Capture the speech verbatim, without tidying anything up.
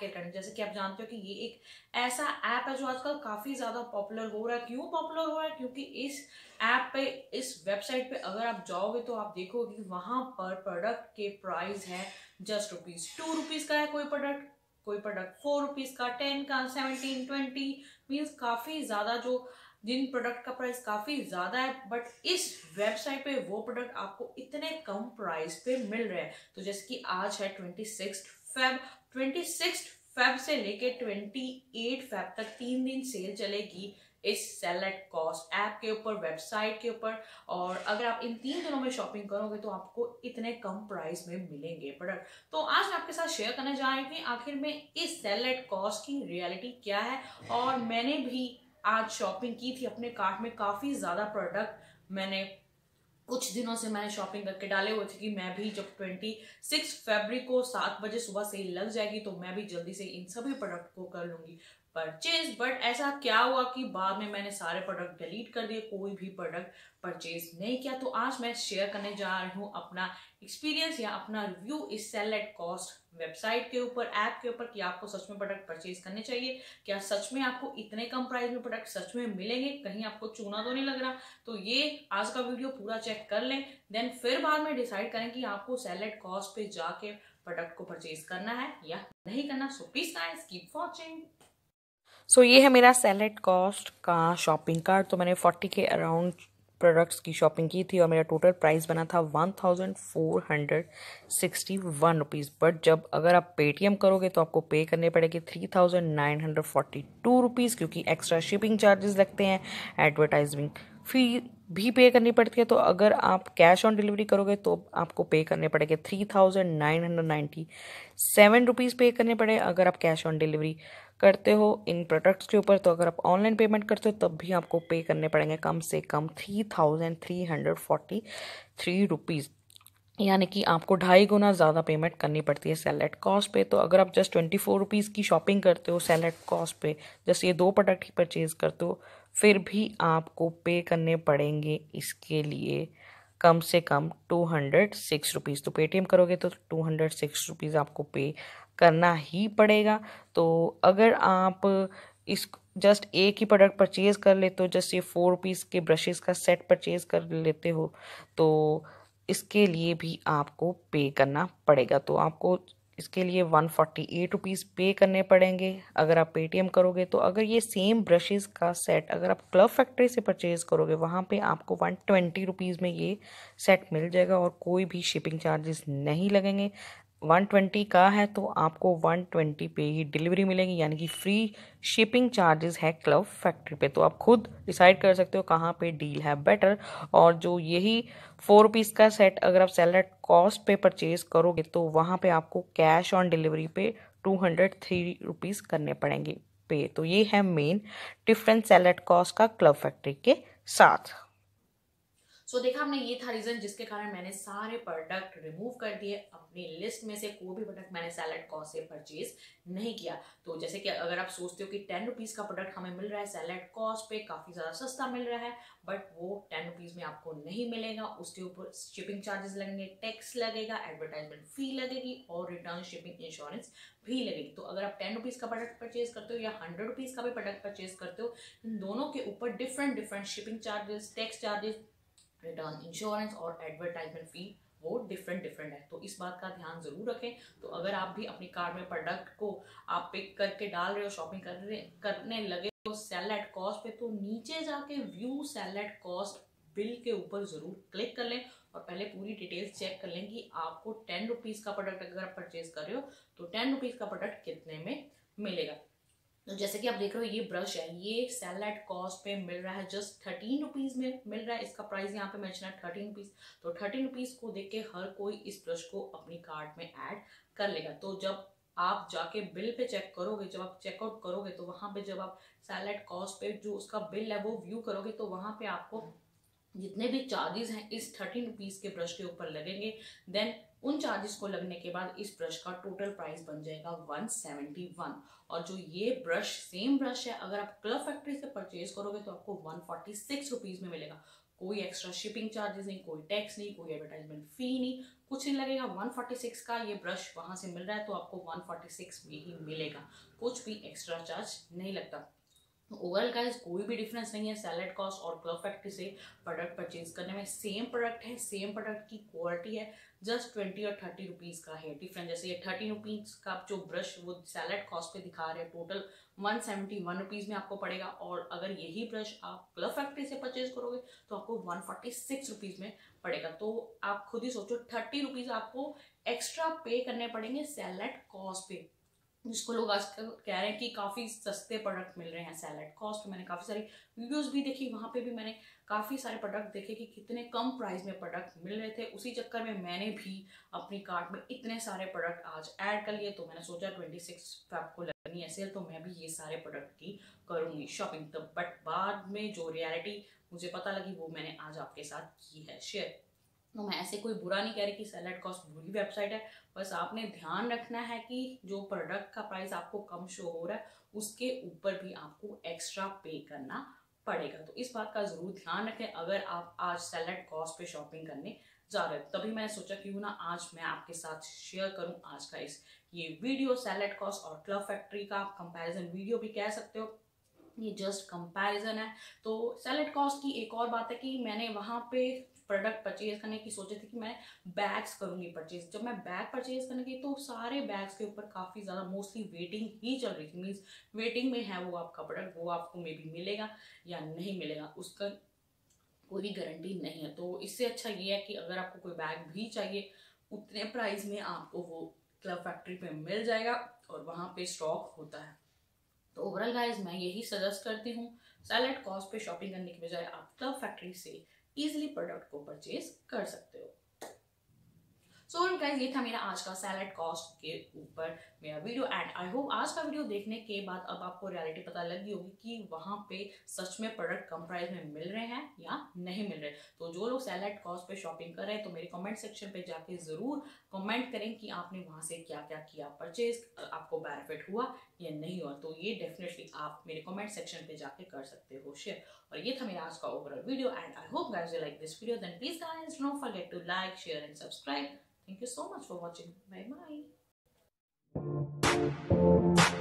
Care करनी। जैसे कि आप जानते हो कि ये एक ऐसा ऐप है जो आजकल काफी ज्यादा पॉपुलर हो रहा है। क्यों पॉपुलर हो रहा है? क्योंकि इस ऐप पे, इस वेबसाइट पे अगर आप जाओगे तो आप देखोगे कि वहां पर प्रोडक्ट के प्राइस है जस्ट रुपीज टू रुपीज का है कोई प्रोडक्ट, कोई प्रोडक्ट फोर रुपीज का, टेन का, सेवनटीन, ट्वेंटी, मीन्स काफी ज्यादा, जो जिन प्रोडक्ट का प्राइस काफी ज्यादा है, बट इस वेबसाइट पे वो प्रोडक्ट आपको इतने कम प्राइस पे मिल रहे हैं। तो जैसे कि आज है twenty six Feb, twenty six Feb से लेके ट्वेंटी एट फेब तक तीन दिन सेल चलेगी इस सेल एट कॉस्ट ऐप के ऊपर, वेबसाइट के ऊपर। और अगर आप इन तीन दिनों में शॉपिंग करोगे तो आपको इतने कम प्राइस में मिलेंगे प्रोडक्ट। तो आज मैं आपके साथ शेयर करने जा रही हूँ कि आखिर में इस सेल एट कॉस्ट की रियलिटी क्या है। और मैंने भी आज शॉपिंग की थी, अपने कार्ट में काफी ज्यादा प्रोडक्ट मैंने कुछ दिनों से मैंने शॉपिंग करके डाले हुए थे कि मैं भी जब ट्वेंटी सिक्स फरवरी को सात बजे सुबह सेल लग जाएगी तो मैं भी जल्दी से इन सभी प्रोडक्ट को कर लूंगी परचेज। बट ऐसा क्या हुआ कि बाद में मैंने सारे प्रोडक्ट डिलीट कर दिए, कोई भी प्रोडक्ट परचेज नहीं किया। तो आज मैं शेयर करने जा रही हूँ अपना एक्सपीरियंस या अपना रिव्यू इस सेल एट कॉस्ट वेबसाइट के ऊपर, ऐप के ऊपर, कि आपको सच में प्रोडक्ट परचेज करने चाहिए। क्या सच में आपको इतने कम प्राइस में प्रोडक्ट सच में मिलेंगे? कहीं आपको चूना तो नहीं लग रहा? तो ये आज का वीडियो पूरा चेक कर लें, देन फिर बाद में डिसाइड करें कि आपको सेल एट कॉस्ट पे जाके प्रोडक्ट को परचेज करना है या नहीं करना। So please guys keep watching. So so, ये है मेरा सेल एट कॉस्ट का शॉपिंग कार्ट। तो मैंने फोर्टी के अराउंड प्रोडक्ट्स की शॉपिंग की थी और मेरा टोटल प्राइस बना था one thousand four hundred sixty one rupees. But जब अगर आप पेटीएम करोगे तो आपको पे करने पड़ेगी three thousand nine hundred forty two rupees, क्योंकि एक्स्ट्रा शिपिंग चार्जेस लगते हैं, एडवर्टाइजिंग फी भी पे करनी पड़ती है। तो अगर आप कैश ऑन डिलीवरी करोगे तो आपको पे करने पड़ेंगे three thousand nine hundred ninety seven rupees pay करने पड़े अगर आप कैश ऑन डिलीवरी करते हो इन प्रोडक्ट्स के ऊपर। तो अगर आप ऑनलाइन पेमेंट करते हो तब भी आपको पे करने पड़ेंगे कम से कम three thousand three hundred forty three rupees, यानी कि आपको ढाई गुना ज़्यादा पेमेंट करनी पड़ती है सेल एट कॉस्ट पे। तो अगर आप जस्ट ट्वेंटी फोर रुपीज़ की शॉपिंग करते हो सेल एट कॉस्ट पे, जस्ट ये दो प्रोडक्ट ही परचेज करते हो, फिर भी आपको पे करने पड़ेंगे इसके लिए कम से कम टू हंड्रेड सिक्स रुपीज़। तो पेटीएम करोगे तो टू हंड्रेड सिक्स रुपीज़ आपको पे करना ही पड़ेगा। तो अगर आप इस जस्ट एक ही प्रोडक्ट परचेज कर लेते हो, जस्ट ये फोर रुपीज़ के ब्रशेज़ का सेट परचेज कर लेते हो, तो इसके लिए भी आपको पे करना पड़ेगा। तो आपको इसके लिए one forty eight rupees pay करने पड़ेंगे अगर आप पेटीएम करोगे। तो अगर ये सेम ब्रशेज़ का सेट अगर आप क्लब फैक्ट्री से परचेज़ करोगे, वहाँ पे आपको वन ट्वेंटी रुपीज़ में ये सेट मिल जाएगा और कोई भी शिपिंग चार्जेस नहीं लगेंगे। वन ट्वेंटी का है तो आपको वन ट्वेंटी पे ही डिलीवरी मिलेगी, यानी कि फ्री शिपिंग चार्जेस है क्लब फैक्ट्री पे। तो आप खुद डिसाइड कर सकते हो कहाँ पे डील है बेटर। और जो यही फोर रुपीज़ का सेट अगर आप सेल एट कॉस्ट पे परचेज करोगे तो वहाँ पे आपको कैश ऑन डिलीवरी पे टू हंड्रेड थ्री रुपीज़ करने पड़ेंगे पे। तो ये है main difference sale at cost का क्लब फैक्ट्री के साथ। सो so, देखा हमने, ये था रीजन जिसके कारण मैंने सारे प्रोडक्ट रिमूव कर दिए अपनी लिस्ट में से। कोई भी प्रोडक्ट मैंने सेल एट कॉस्ट से परचेज नहीं किया। तो जैसे कि अगर आप सोचते हो कि टेन रुपीज का प्रोडक्ट हमें मिल रहा है सेल एट कॉस्ट पे, काफी ज्यादा सस्ता मिल रहा है, बट वो टेन रुपीज में आपको नहीं मिलेगा। उसके ऊपर शिपिंग चार्जेस लगेंगे, टैक्स लगेगा, एडवर्टाइजमेंट फी लगेगी और रिटर्न शिपिंग इंश्योरेंस भी लगेगी। तो अगर आप टेन रुपीज का प्रोडक्ट परचेज करते हो या हंड्रेड रुपीज का भी प्रोडक्ट परचेज करते हो, इन दोनों के ऊपर different different shipping charges, tax charges, return insurance और एडवर्टाइजमेंट फी वो डिफरेंट डिफरेंट है। तो इस बात का ध्यान जरूर रखें। तो अगर आप भी अपनी कार्ट में प्रोडक्ट को आप पिक करके डाल रहे हो, शॉपिंग कर रहे करने लगे हो सेल एट कॉस्ट पे, तो नीचे जाके view sale at cost bill के ऊपर जरूर क्लिक कर लें और पहले पूरी डिटेल्स चेक कर लें कि आपको टेन रुपीज का प्रोडक्ट अगर आप परचेज कर रहे हो तो टेन रुपीज का प्रोडक्ट कितने में मिलेगा। तो जैसे कि आप देख रहे हो ये ब्रश है, ये सेल एट कॉस्ट पे मिल रहा है जस्ट थर्टीन रुपीज में मिल रहा है। इसका प्राइस यहाँ पे मेंशन है थर्टीन रुपीज। तो थर्टीन रुपीज को देख के हर कोई इस ब्रश को अपनी कार्ट में ऐड कर लेगा। तो जब आप जाके बिल पे चेक करोगे, जब आप चेकआउट करोगे, तो वहां पे जब आप सेल एट कॉस्ट पे जो उसका बिल है वो व्यू करोगे, तो वहां पे आपको जितने भी चार्जेस हैं इस थर्टीन रुपीज के ब्रश के ऊपर लगेंगे। देन उन चार्जेस को लगने के बाद इस ब्रश का टोटल प्राइस बन जाएगा वन सेवेंटी वन। और जो ये ब्रश सेम ब्रश है, अगर आप क्लब फैक्ट्री से परचेज करोगे तो आपको वन फोर्टी सिक्स रुपीज में मिलेगा। कोई एक्स्ट्रा शिपिंग चार्जेस नहीं, कोई टैक्स नहीं, कोई एडवर्टाइजमेंट फी नहीं, कुछ नहीं लगेगा। वन फोर्टी सिक्स का ये ब्रश वहाँ से मिल रहा है तो आपको वन फोर्टी सिक्स में ही मिलेगा, कुछ भी एक्स्ट्रा चार्ज नहीं लगता। ओवरऑल गाइस कोई भी डिफरेंस नहीं है सैलेड कॉस्ट और क्लब फैक्ट्री से प्रोडक्ट परचेज करने में। सेम प्रोडक्ट है, सेम प्रोडक्ट की क्वालिटी है, जस्ट ट्वेंटी और थर्टी रुपीज़ का है डिफरेंस। जैसे ये थर्टी रुपीज़ का जो ब्रश वो सैलेड कॉस्ट पे दिखा रहे हैं, total one seventy one rupees में आपको पड़ेगा। और अगर यही ब्रश आप क्लब फैक्ट्री से परचेज करोगे तो आपको वन फोर्टी सिक्स रुपीज़ में पड़ेगा। तो आप खुद ही सोचो, थर्टी रुपीज़ आपको एक्स्ट्रा पे करने पड़ेंगे सैलेड कॉस्ट पे, जिसको लोग आजकल कह रहे हैं कि काफ़ी सस्ते प्रोडक्ट मिल रहे हैं सैलेड कॉस्ट। मैंने काफ़ी सारी वीडियोस भी देखी, वहाँ पे भी मैंने काफ़ी सारे प्रोडक्ट देखे कि कितने कम प्राइस में प्रोडक्ट मिल रहे थे। उसी चक्कर में मैंने भी अपनी कार्ट में इतने सारे प्रोडक्ट आज ऐड कर लिए। तो मैंने सोचा ट्वेंटी सिक्स फेब को लगनी है सेल, तो मैं भी ये सारे प्रोडक्ट की करूँगी शॉपिंग। तब बट बाद में जो रियलिटी मुझे पता लगी वो मैंने आज आपके साथ की है शेयर। तो मैं ऐसे कोई बुरा नहीं कह रही कि सैलेड कॉस्ट बुरी वेबसाइट है, बस आपने ध्यान रखना है कि जो प्रोडक्ट का प्राइस आपको कम शो हो रहा है उसके ऊपर भी आपको एक्स्ट्रा पे करना पड़ेगा। तो इस बात का जरूर ध्यान रखें अगर आप आज सैलेड कॉस्ट पे शॉपिंग करने जा रहे हो। तभी मैंने सोचा क्यों ना आज मैं आपके साथ शेयर करूं आज का इस ये वीडियो, सैलेड कॉस्ट और क्लब फैक्ट्री का कंपैरिजन वीडियो भी कह सकते हो, ये जस्ट कंपैरिजन है। तो सैलेड कॉस्ट की एक और बात है कि मैंने वहाँ पे प्रोडक्ट परचेज करने की सोची थी कि मैं बैग्स करूंगी परचेज। जब मैं बैग परचेज करने की तो सारे बैग्स के ऊपर काफ़ी ज़्यादा मोस्टली वेटिंग ही चल रही थी, मीन्स वेटिंग में है वो आपका प्रोडक्ट, वो आपको मे बी मिलेगा या नहीं मिलेगा उसका कोई भी गारंटी नहीं है। तो इससे अच्छा ये है कि अगर आपको कोई बैग भी चाहिए उतने प्राइस में आपको वो क्लब फैक्ट्री पे मिल जाएगा और वहाँ पे स्टॉक होता है। तो ओवरऑल गाइज मैं यही सजेस्ट करती हूँ, सैलेड कॉस्ट पे शॉपिंग करने की बजाय आप क्लब फैक्ट्री से इजीली प्रोडक्ट को परचेज कर सकते हो। सो so, गाइज ये था मेरा आज का सैलेड कॉस्ट के ऊपर मेरा वीडियो एंड आई होप आज का वीडियो देखने के बाद अब आपको रियलिटी पता लगी होगी कि वहाँ पे सच में प्रोडक्ट कम प्राइस में मिल रहे हैं या नहीं मिल रहे। तो जो लोग सैलेड कॉस्ट पे शॉपिंग कर रहे हैं तो मेरे कमेंट सेक्शन पे जाके जरूर कमेंट करें कि आपने वहाँ से क्या क्या किया परचेज, आपको बेनिफिट हुआ या नहीं हुआ। तो ये डेफिनेटली आप मेरे कमेंट सेक्शन पे जाके कर सकते हो शेयर। और ये था मेरा आज का overall video and I hope guys you like this video, then please guys don't forget to like, share and subscribe. Thank you so much for watching. Bye bye.